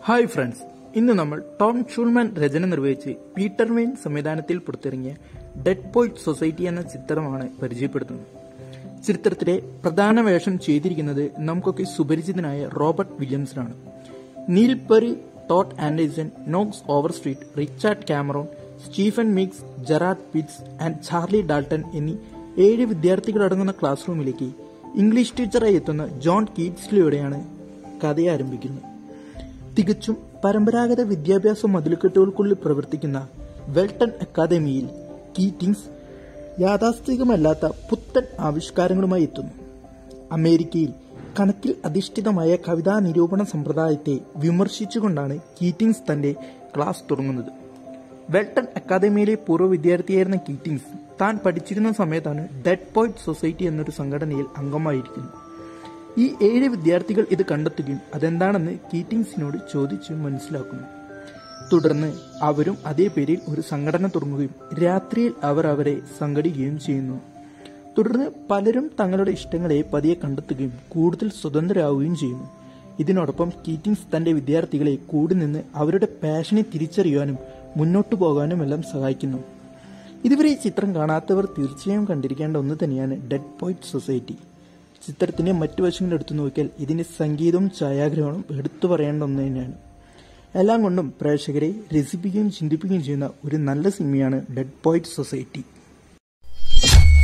Hi friends, ഇന്ന് നമ്മൾ Tom ഷൂൾമാൻ രചന നിർവഹിച്ച് പീറ്റർ വെയിൻ സംവിധാനത്തിൽ പുറത്തിറങ്ങിയ ഡെഡ് പോയിറ്റ് സൊസൈറ്റി എന്ന ചിത്രമാണ് പരിചയപ്പെടുത്തുന്നത്. ചിത്രത്തിലെ പ്രധാന വേഷം ചെയ്തിരിക്കുന്നത് നമുക്കൊക്കെ സുപരിചിതനായ റോബർട്ട് വില്യംസനാണ്. Neil Perry, Todd Anderson, Knox Overstreet, Richard Cameron, Stephen Meeks, Gerard Pitts and Charlie Dalton എന്നീ 7 വിദ്യാർത്ഥികളടങ്ങുന്ന ക്ലാസ് റൂമിലേക്ക് ഇംഗ്ലീഷ് ടീച്ചറായി എത്തുന്ന ജോൺ കീറ്റ്സ്ലിയോടെയാണ് കഥയെ ആരംഭിക്കുന്നത്. തികച്ചും പരമ്പരാഗത വിദ്യാഭ്യാസ മതിലുകെട്ടുകൾക്കുള്ളിൽ പ്രവർത്തിക്കുന്ന വെൽട്ടൺ അക്കാദമിയിൽ കീറ്റിംഗ്സ് യാഥാസ്ഥിതികമല്ലാത്ത പുത്തൻ ആവിഷ്കാരങ്ങളുമായി എത്തുന്നു. അമേരിക്കയിൽ കണക്കിൽ അധിഷ്ഠിതമായ കവിതാ നിരൂപണ സമ്പ്രദായത്തെ വിമർശിച്ചുകൊണ്ടാണ് കീറ്റിംഗ്സ് തന്റെ ക്ലാസ് തുടങ്ങുന്നത്. വെൽട്ടൺ അക്കാദമിയിലെ പൂർവ്വ വിദ്യാർത്ഥിയായിരുന്ന കീറ്റിംഗ്സ് താൻ പഠിച്ചിരുന്ന സമയത്താണ് ഡെഡ് പോയിറ്റ് സൊസൈറ്റി എന്നൊരു സംഘടനയിൽ അംഗമായിരിക്കുന്നത്. ഈ 7 വിദ്യാർത്ഥികൾ ഇത് കണ്ടെത്തുകയും അതെന്താണെന്ന് കീറ്റിംഗ്സിനോട് ചോദിച്ച് മനസ്സിലാക്കുന്നു. തുടർന്ന് അവരും അതേ പേരിൽ ഒരു സംഘടന തുടങ്ങുകയും രാത്രിയിൽ അവർ അവരെ സംഘടിക്കുകയും ചെയ്യുന്നു. തുടർന്ന് പലരും തങ്ങളുടെ ഇഷ്ടങ്ങളെ പതിയെ കണ്ടെത്തുകയും കൂടുതൽ സ്വതന്ത്രരാകുകയും ചെയ്യുന്നു. ഇതിനോടൊപ്പം കീറ്റിംഗ്സ് തന്റെ വിദ്യാർത്ഥികളെ കൂടി നിന്ന് അവരുടെ പാഷനെ തിരിച്ചറിയാനും മുന്നോട്ടു പോകാനുമെല്ലാം സഹായിക്കുന്നു. ഇതുവരെ ഈ ചിത്രം കാണാത്തവർ തീർച്ചയായും കണ്ടിരിക്കേണ്ട ഒന്ന് തന്നെയാണ് ഡെഡ് പോയിറ്റ് സൊസൈറ്റി. ചിത്രത്തിന്റെ മറ്റു വശങ്ങൾ എടുത്തു നോക്കിയാൽ ഇതിന്റെ സംഗീതവും ഛായാഗ്രഹണവും എടുത്തു പറയേണ്ട ഒന്ന് തന്നെയാണ്. എല്ലാം കൊണ്ടും പ്രേക്ഷകരെ രസിപ്പിക്കുകയും ചിന്തിപ്പിക്കുകയും ചെയ്യുന്ന ഒരു നല്ല സിനിമയാണ് ഡെഡ് പോയിറ്റ് സൊസൈറ്റി.